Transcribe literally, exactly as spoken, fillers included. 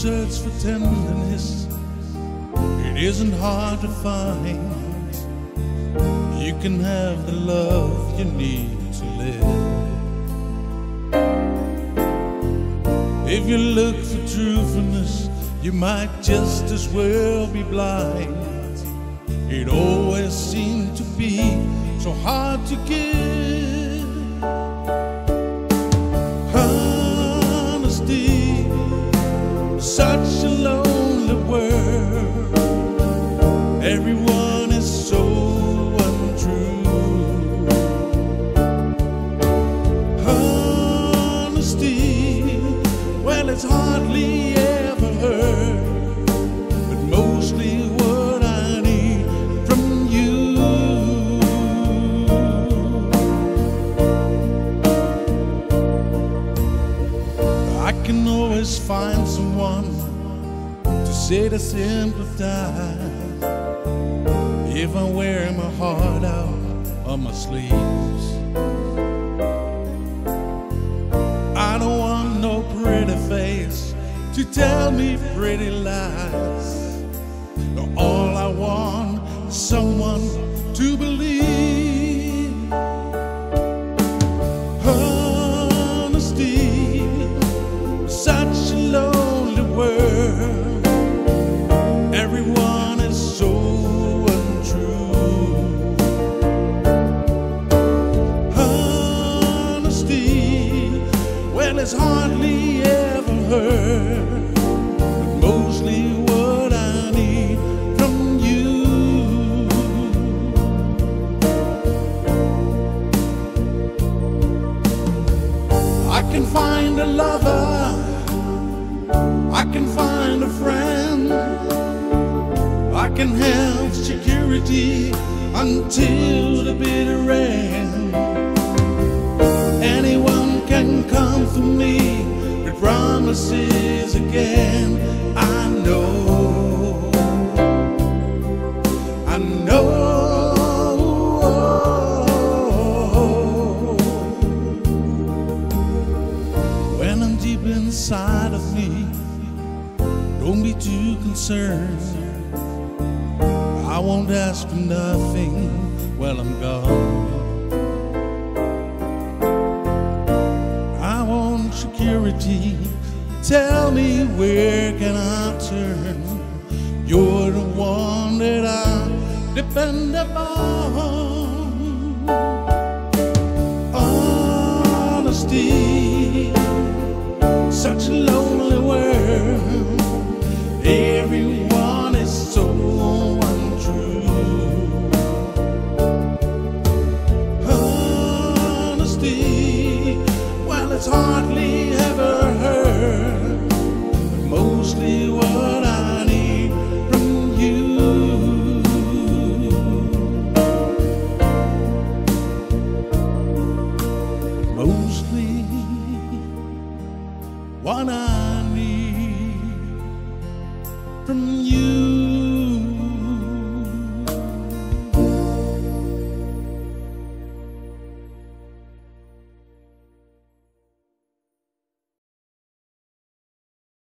search for tenderness, it isn't hard to find. You can have the love you need to live. If you look for truthfulness, you might just as well be blind. It always seemed to be so hard to give. Honesty, such a lonely world. Everyone is so untrue. Honesty, well, it's hardly ever heard, but mostly what I need from you. I can always find someone to say to sympathize if I wear my heart out on my sleeves. I don't want no pretty face to tell me pretty lies. All I want is someone to believe. Honesty, such a lonely world. Everyone is so untrue. Honesty, well, it's hardly ever heard, but mostly what I need from you. I can find a lover, I can find a friend, I can have security until the bitter end. Anyone can come for me with promises again. I know, I know. When I'm deep inside of me, don't be too concerned. I won't ask for nothing while I'm gone. I want security. Tell me, where can I turn? You're the one that I depend upon. Honesty, such a lonely world. Everyone is so untrue. Honesty, well, it's hardly ever heard, but mostly what I need from you. Mostly what I need from you.